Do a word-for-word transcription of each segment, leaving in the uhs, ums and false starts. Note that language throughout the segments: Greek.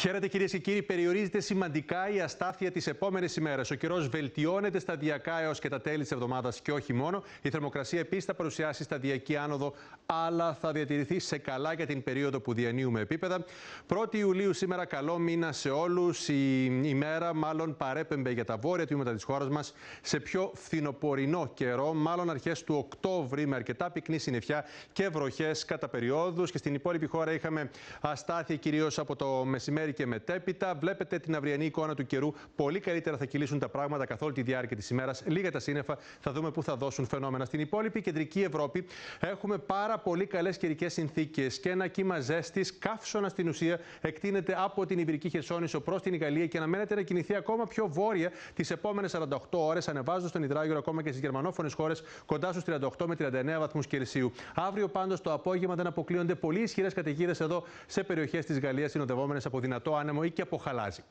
Χαίρετε κυρίες και κύριοι, περιορίζεται σημαντικά η αστάθεια τις επόμενες ημέρες. Ο καιρός βελτιώνεται σταδιακά έως και τα τέλη της εβδομάδας και όχι μόνο. Η θερμοκρασία επίσης θα παρουσιάσει σταδιακή άνοδο, αλλά θα διατηρηθεί σε καλά για την περίοδο που διανύουμε επίπεδα. πρώτη Ιουλίου σήμερα, καλό μήνα σε όλους. Η ημέρα μάλλον παρέπεμπε για τα βόρεια τμήματα της χώρας μας σε πιο φθινοπορεινό καιρό, μάλλον αρχές του Οκτώβρη, με αρκετά πυκνή συννεφιά και βροχές κατά περιόδους. Και στην υπόλοιπη χώρα είχαμε αστάθεια κυρίως από το μεσημέρι και μετέπειτα. Βλέπετε την αυριανή εικόνα του καιρού. Πολύ καλύτερα θα κυλήσουν τα πράγματα καθ' όλη τη διάρκεια της ημέρας. Λίγα τα σύννεφα, θα δούμε πού θα δώσουν φαινόμενα. Στην υπόλοιπη κεντρική Ευρώπη έχουμε πάρα πολύ καλές καιρικές συνθήκες και ένα κύμα ζέστης. Καύσωνα στην ουσία εκτείνεται από την Ιβηρική Χερσόνησο προς την Γαλλία και αναμένεται να κινηθεί ακόμα πιο βόρεια τις επόμενες σαράντα οκτώ ώρες, ανεβάζοντας τον υδράγυρο ακόμα και στις γερμανόφωνες χώρες κοντά στους τριάντα οκτώ με τριάντα εννέα βαθμούς Κελσίου. Αύριο πάντως το απόγευμα δεν αποκλείονται πολύ ισχυρές καταιγίδες εδώ σε περιοχές της Γαλλίας, συνοδευόμενες από δυνατό άνεμο ή και από χαλάζι.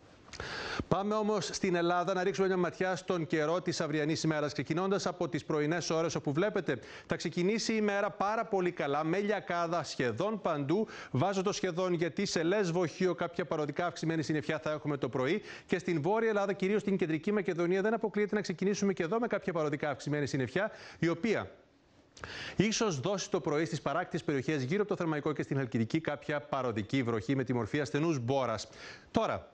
Πάμε όμως στην Ελλάδα να ρίξουμε μια ματιά στον καιρό της αυριανής ημέρας, ξεκινώντας από τις πρωινές ώρες, όπου βλέπετε θα ξεκινήσει η ημέρα πάρα πολύ καλά, με λιακάδα σχεδόν παντού. Βάζω το σχεδόν γιατί σε Λέσβο, Χίο, κάποια παροδικά αυξημένη συννεφιά θα έχουμε το πρωί, και στην Βόρεια Ελλάδα, κυρίως στην Κεντρική Μακεδονία, δεν αποκλείεται να ξεκινήσουμε και εδώ με κάποια παροδικά αυξημένη συννεφιά, η οποία ίσως δώσει το πρωί στις παράκτιες περιοχές γύρω από το Θερμαϊκό και στην Χαλκιδική κάποια παροδική βροχή με τη μορφή ασθενούς μπόρας. Τώρα,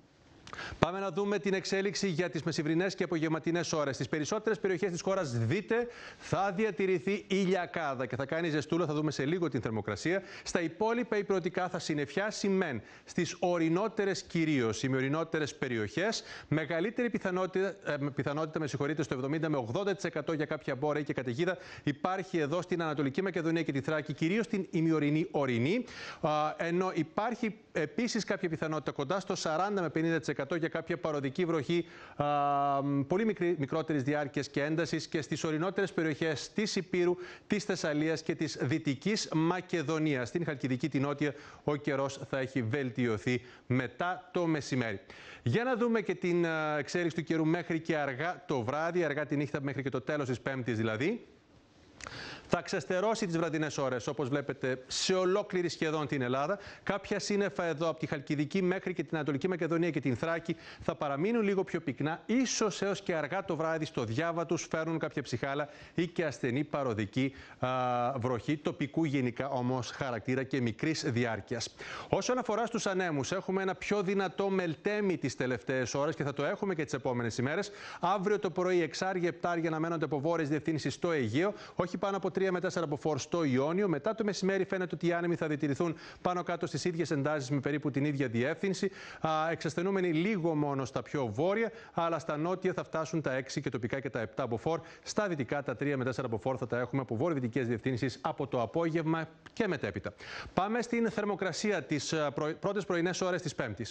πάμε να δούμε την εξέλιξη για τις μεσημβρινές και απογευματινές ώρες. Στις περισσότερες περιοχές της χώρας, δείτε, θα διατηρηθεί ηλιακάδα και θα κάνει ζεστούλα. Θα δούμε σε λίγο την θερμοκρασία. Στα υπόλοιπα υπηρετικά θα συννεφιάσει μεν. Στις ορεινότερες κυρίως, ημιορεινότερες περιοχές, μεγαλύτερη πιθανότητα, ε, πιθανότητα με συγχωρείτε, στο εβδομήντα με ογδόντα τοις εκατό για κάποια μπόρα ή και καταιγίδα υπάρχει εδώ στην Ανατολική Μακεδονία και τη Θράκη, κυρίως στην ημιορεινή ορεινή. Ενώ υπάρχει επίσης κάποια πιθανότητα κοντά στο σαράντα με πενήντα τοις εκατό για κάποια παροδική βροχή α, πολύ μικρή, μικρότερης διάρκειας και έντασης και στις ορεινότερες περιοχές της Ηπείρου, της Θεσσαλίας και της Δυτικής Μακεδονίας. Στην Χαλκιδική, την Νότια, ο καιρός θα έχει βελτιωθεί μετά το μεσημέρι. Για να δούμε και την εξέλιξη του καιρού μέχρι και αργά το βράδυ, αργά τη νύχτα μέχρι και το τέλος της Πέμπτης δηλαδή. Θα ξεστερώσει τις βραδινές ώρες, όπως βλέπετε, σε ολόκληρη σχεδόν την Ελλάδα. Κάποια σύννεφα εδώ από τη Χαλκιδική μέχρι και την Ανατολική Μακεδονία και την Θράκη θα παραμείνουν λίγο πιο πυκνά, ίσως έως και αργά το βράδυ στο διάβα τους φέρνουν κάποια ψυχάλα ή και ασθενή παροδική α, βροχή, τοπικού γενικά όμως χαρακτήρα και μικρής διάρκειας. Όσον αφορά στους ανέμους, έχουμε ένα πιο δυνατό μελτέμι τις τελευταίες ώρες και θα το έχουμε και τις επόμενες ημέρες. Αύριο το πρωί, εξάρια, επτάρια αναμένονται από βόρειες διευθύνσεις στο Αιγαίο, όχι πάνω από τρία με τέσσερα από φορ στο Ιόνιο. Μετά το μεσημέρι φαίνεται ότι οι άνεμοι θα διατηρηθούν πάνω κάτω στις ίδιες εντάσεις με περίπου την ίδια διεύθυνση, εξασθενούμενοι λίγο μόνο στα πιο βόρεια, αλλά στα νότια θα φτάσουν τα έξι και τοπικά και τα επτά από φορ. Στα δυτικά τα τρία με τέσσερα από φορ θα τα έχουμε από βορειοδυτικές διευθύνσεις από το απόγευμα και μετέπειτα. Πάμε στην θερμοκρασία τις πρώτες πρωινές ώρες της Πέμπτης.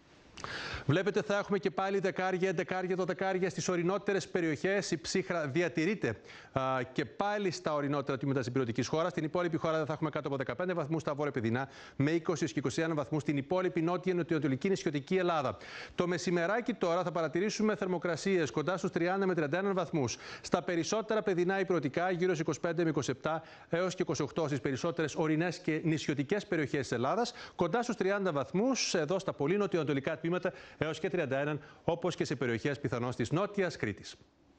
Βλέπετε θα έχουμε και πάλι δεκάρια, εντεκάρια, δωδεκάρια στις ορεινότερες περιοχές. Η ψύχρα διατηρείται α, και πάλι στα ορεινότερα τμήματα της υπηρετικής χώρας. Στην υπόλοιπη χώρα θα έχουμε κάτω από δεκαπέντε βαθμούς στα βόρεια Παιδινά, με είκοσι έως και είκοσι ένα βαθμούς στην υπόλοιπη νότια νοτιοανατολική νησιωτική Ελλάδα. Το μεσημεράκι τώρα θα παρατηρήσουμε θερμοκρασίες κοντά στους τριάντα με τριάντα ένα βαθμούς. Στα περισσότερα παιδινά υπηρετικά, γύρω στους είκοσι πέντε με είκοσι επτά έως και είκοσι οκτώ στις περισσότερες ορεινές και νησιωτικές περιοχές της Ελλάδας. Κοντά στους τριάντα βαθμούς εδώ στα πολύ νοτιοανατολικά τμήματα, έως και τριάντα ένα, όπως και σε περιοχές πιθανώς της Νότιας Κρήτης.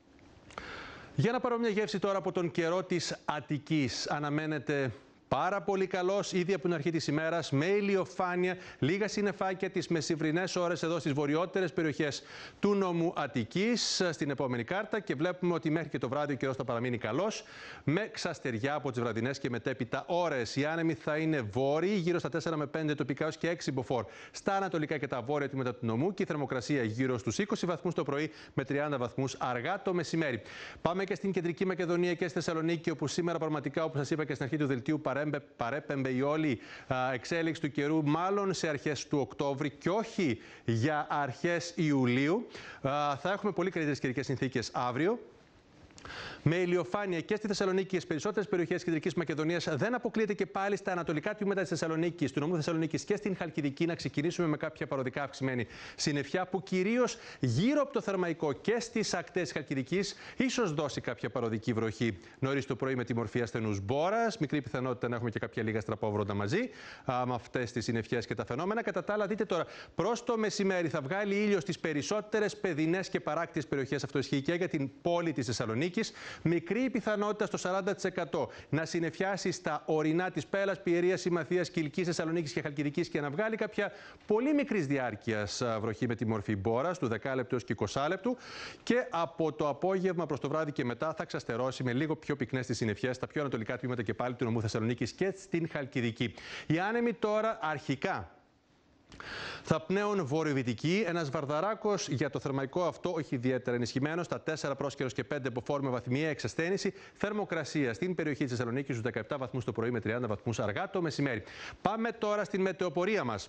Για να πάρω μια γεύση τώρα από τον καιρό της Αττικής. Αναμένεται πάρα πολύ καλός ήδη από την αρχή της ημέρας, με ηλιοφάνεια, λίγα συννεφάκια τις μεσημβρινές ώρες εδώ στις βορειότερες περιοχές του νομού Αττικής. Στην επόμενη κάρτα και βλέπουμε ότι μέχρι και το βράδυ ο καιρός θα παραμείνει καλός, με ξαστεριά από τις βραδινές και μετέπειτα ώρες. Οι άνεμοι θα είναι βόρειοι, γύρω στα τέσσερα με πέντε τοπικά έως και έξι μποφόρ στα ανατολικά και τα βόρεια τμήματα του νομού, και η θερμοκρασία γύρω στους είκοσι βαθμούς το πρωί με τριάντα βαθμούς αργά το μεσημέρι. Πάμε και στην Κεντρική Μακεδονία και στη Θεσσαλονίκη, όπου σήμερα πραγματικά, όπως σας είπα και στην αρχή του δελτίου, παρέπεμπε η όλη εξέλιξη του καιρού μάλλον σε αρχές του Οκτώβρη και όχι για αρχές Ιουλίου. Θα έχουμε πολύ καλύτερες καιρικές συνθήκες αύριο. Με ηλιοφάνεια και στη Θεσσαλονίκη και στι περισσότερες περιοχές της Κεντρικής Μακεδονίας, δεν αποκλείεται και πάλι στα ανατολικά τμήματα της Θεσσαλονίκης, του νομού Θεσσαλονίκης και στην Χαλκιδική να ξεκινήσουμε με κάποια παροδικά αυξημένη συννεφιά που κυρίως γύρω από το Θερμαϊκό και στις ακτές της Χαλκιδικής ίσως δώσει κάποια παροδική βροχή νωρίς το πρωί με τη μορφή ασθενούς μπόρας. Μικρή πιθανότητα να έχουμε και κάποια λίγα στραπόβροντα μαζί α, με αυτές τις συννεφιές και τα φαινόμενα. Κατά τα άλλα, δείτε τώρα, προς το μεσημέρι θα βγάλει ήλιο στις περισσότερες παιδινές και παράκτιες περιοχές. Αυτό ισχύει και για την πόλη της Θεσσαλονίκης. Μικρή πιθανότητα στο σαράντα τοις εκατό να συννεφιάσει στα ορεινά της Πέλας, Πιερίας, Συμμαθίας, Κιλκής, Θεσσαλονίκης και Χαλκιδικής και να βγάλει κάποια πολύ μικρής διάρκειας βροχή με τη μορφή μπόρας, του δεκάλεπτου έως και εικοσάλεπτου. Και από το απόγευμα προς το βράδυ και μετά θα ξαστερώσει με λίγο πιο πυκνές τις συννεφιές στα πιο ανατολικά τμήματα και πάλι του νομού Θεσσαλονίκης και στην Χαλκιδική. Οι άνεμοι τώρα αρχικά θα πνέουν βορειοδυτική, ένας βαρδαράκος για το θερμαϊκό αυτό, όχι ιδιαίτερα ενισχυμένο, στα τέσσερα πρόσκαιρος και πέντε μποφόρ με βαθμιαία εξασθένηση. Θερμοκρασία στην περιοχή της Θεσσαλονίκης στους δεκαεπτά βαθμούς το πρωί με τριάντα βαθμούς αργά το μεσημέρι. Πάμε τώρα στην μετεοπορία μας.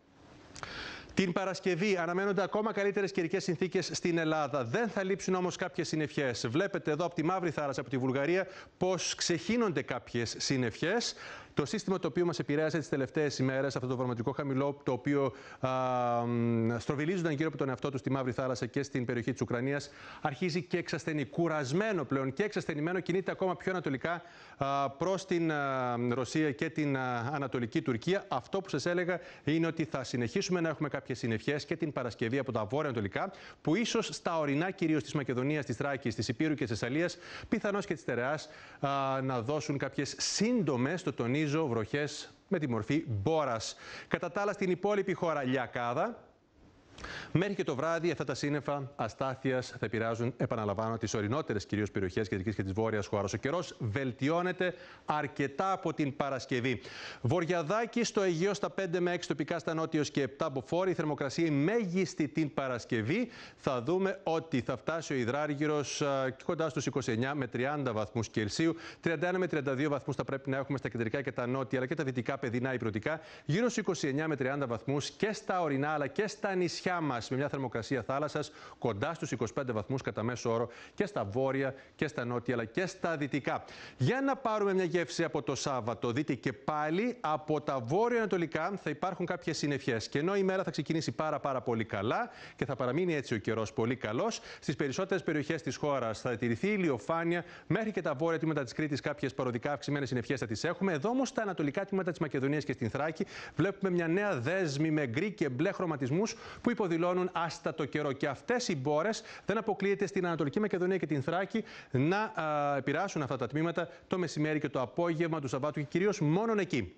Την Παρασκευή αναμένονται ακόμα καλύτερες καιρικές συνθήκες στην Ελλάδα. Δεν θα λείψουν όμως κάποιες συννεφιές. Βλέπετε εδώ από τη Μαύρη Θάλασσα, από τη Βουλγαρία, πως ξεχύνονται κάποιες συννεφιές. Το σύστημα το οποίο μας επηρέασε τις τελευταίες ημέρες, αυτό το βαρματικό χαμηλό, το οποίο α, στροβιλίζονταν γύρω από τον εαυτό του στη Μαύρη Θάλασσα και στην περιοχή της Ουκρανίας, αρχίζει και εξασθενεί. Κουρασμένο πλέον και εξασθενημένο, κινείται ακόμα πιο ανατολικά α, προς την α, Ρωσία και την α, Ανατολική Τουρκία. Αυτό που σας έλεγα είναι ότι θα συνεχίσουμε να έχουμε κάποιες συννεφιές και την Παρασκευή από τα βόρεια-ανατολικά, που ίσως στα ορεινά κυρίως της Μακεδονίας, της Θράκης, της Ηπείρου και της Θεσσαλίας, πιθανώς και της Στερεάς, να δώσουν κάποιες σύντομες, το τονίζω, βροχές με τη μορφή μπόρας. Κατά τα άλλα, στην υπόλοιπη χώρα λιακάδα. Μέχρι και το βράδυ αυτά τα σύννεφα αστάθειας θα επηρεάζουν, επαναλαμβάνω, τις ορεινότερες κυρίως περιοχές κεντρικής και της βόρειας χώρας. Ο καιρός βελτιώνεται αρκετά από την Παρασκευή. Βορειαδάκι στο Αιγαίο στα πέντε με έξι, τοπικά στα νότιος και επτά μποφόρ. Η θερμοκρασία η μέγιστη την Παρασκευή. Θα δούμε ότι θα φτάσει ο υδράργυρος κοντά στους είκοσι εννέα με τριάντα βαθμούς Κελσίου. τριάντα ένα με τριάντα δύο βαθμούς θα πρέπει να έχουμε στα κεντρικά και τα νότια, αλλά και τα δυτικά παιδινά υπηρετικά. Γύρω στους είκοσι εννέα με τριάντα βαθμούς και στα ορεινά αλλά και στα νησιά μας, με μια θερμοκρασία θάλασσας κοντά στους είκοσι πέντε βαθμούς κατά μέσο όρο και στα βόρεια και στα νότια αλλά και στα δυτικά. Για να πάρουμε μια γεύση από το Σάββατο, δείτε και πάλι από τα βόρεια-ανατολικά θα υπάρχουν κάποιες συννεφιές. Και ενώ η μέρα θα ξεκινήσει πάρα πάρα πολύ καλά και θα παραμείνει έτσι ο καιρός πολύ καλός, στις περισσότερες περιοχές της χώρας θα τηρηθεί ηλιοφάνεια, μέχρι και τα βόρεια τμήματα της Κρήτης κάποιες παροδικά αυξημένες συννεφιές θα τις έχουμε. Εδώ όμως στα ανατολικά τμήματα της Μακεδονίας και στην Θράκη βλέπουμε μια νέα δέσμη με γκρι και μπλε χρωματισμούς που υποδηλώνουν άστατο καιρό. Και αυτές οι μπόρες δεν αποκλείεται στην Ανατολική Μακεδονία και την Θράκη να α, επηρεάσουν αυτά τα τμήματα το μεσημέρι και το απόγευμα του Σαββάτου και κυρίως μόνον εκεί.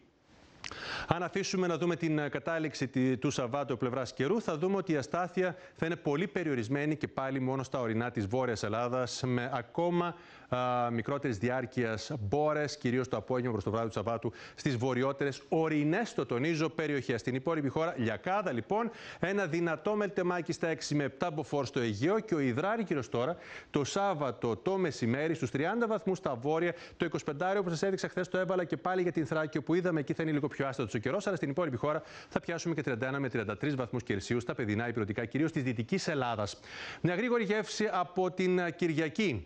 Αν αφήσουμε να δούμε την κατάληξη του Σαββάτου πλευράς καιρού, θα δούμε ότι η αστάθεια θα είναι πολύ περιορισμένη και πάλι μόνο στα ορεινά της Βόρειας Ελλάδας, με ακόμα α, μικρότερης διάρκειας μπόρες, κυρίως το απόγευμα προς το βράδυ του Σαββάτου, στις βορειότερες ορεινές, το τονίζω, περιοχές. Στην υπόλοιπη χώρα, λιακάδα λοιπόν, ένα δυνατό μελτεμάκι στα έξι με επτά μποφόρ στο Αιγαίο και ο υδράργυρος τώρα το Σάββατο το μεσημέρι στους τριάντα βαθμούς στα βόρεια. Το εικοσιπεντάριο που σας έδειξα χθες το έβαλα και πάλι για την Θράκη, όπου είδαμε εκεί θα είναι λίγο πιο άστατος ο καιρός, αλλά στην υπόλοιπη χώρα θα πιάσουμε και τριάντα ένα με τριάντα τρεις βαθμούς Κελσίου στα παιδινά υπηρετικά, κυρίως της Δυτικής Ελλάδας. Μια γρήγορη γεύση από την Κυριακή,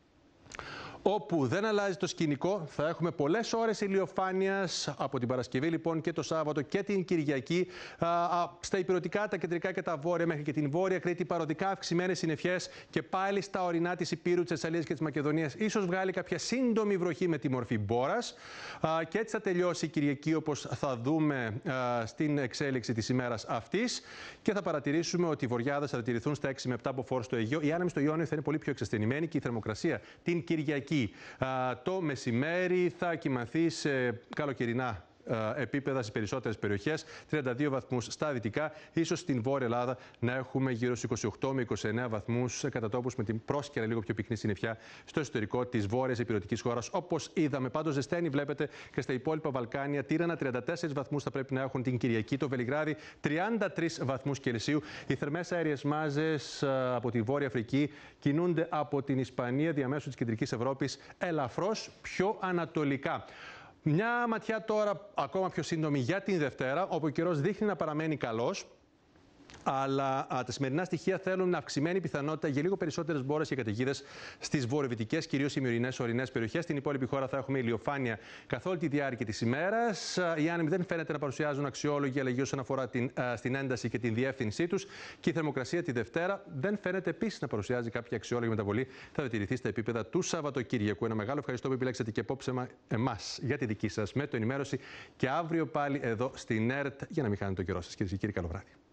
όπου δεν αλλάζει το σκηνικό. Θα έχουμε πολλές ώρες ηλιοφάνειας από την Παρασκευή λοιπόν και το Σάββατο και την Κυριακή. Α, α, στα υπηρετικά, τα κεντρικά και τα βόρεια, μέχρι και την Βόρεια Κρήτη, παροδικά αυξημένες συννεφιές και πάλι στα ορεινά της Ηπείρου, της Θεσσαλίας και της Μακεδονίας. Ίσως βγάλει κάποια σύντομη βροχή με τη μορφή μπόρας. Α, και έτσι θα τελειώσει η Κυριακή, όπως θα δούμε α, στην εξέλιξη της ημέρας αυτής. Και θα παρατηρήσουμε ότι οι βορειάδες θα τηρηθούν στα έξι με επτά μποφόρ στο Αιγαίο. Οι άνεμοι στο Ιόνιο θα είναι πολύ πιο εξασθενημένοι και η θερμοκρασία την Κυριακή το μεσημέρι θα κυμανθεί σε καλοκαιρινά επίπεδα στις περισσότερες περιοχές, τριάντα δύο βαθμούς στα δυτικά, ίσως στην Βόρεια Ελλάδα να έχουμε γύρω στους είκοσι οκτώ με είκοσι εννέα βαθμούς κατά τόπους, με την πρόσκαιρα λίγο πιο πυκνή συννεφιά στο εσωτερικό της βόρειας υπηρετικής χώρας. Όπως είδαμε, πάντως ζεσταίνει, βλέπετε, και στα υπόλοιπα Βαλκάνια. Τύρανα τριάντα τέσσερις βαθμούς θα πρέπει να έχουν την Κυριακή, το Βελιγράδι τριάντα τρεις βαθμούς Κελσίου. Οι θερμές αέριες μάζες από τη Βόρεια Αφρική κινούνται από την Ισπανία διαμέσου της κεντρικής Ευρώπης ελαφρώς πιο ανατολικά. Μια ματιά τώρα ακόμα πιο σύντομη για την Δευτέρα, όπου ο καιρός δείχνει να παραμένει καλός. Αλλά α, τα σημερινά στοιχεία θέλουν αυξημένη πιθανότητα για λίγο περισσότερες μπόρες και καταιγίδες στις βορειοδυτικές, κυρίως ημερινές ορεινές περιοχές. Στην υπόλοιπη χώρα θα έχουμε ηλιοφάνεια καθ' όλη τη διάρκεια της ημέρας. Οι άνεμοι δεν φαίνεται να παρουσιάζουν αξιόλογη αλλαγή όσον αφορά την, α, στην ένταση και την διεύθυνσή τους. Και η θερμοκρασία τη Δευτέρα δεν φαίνεται επίσης να παρουσιάζει κάποια αξιόλογη μεταβολή. Θα διατηρηθεί στα επίπεδα του Σαββατοκύριακου. Ένα μεγάλο ευχαριστώ που επιλέξατε και απόψε εμάς για τη δική σας με το ενημέρωση. Και αύριο πάλι εδώ στην ΕΡΤ για να μην χάνετε το καιρό σας. Κυρίες και κύριοι, καλό βράδυ.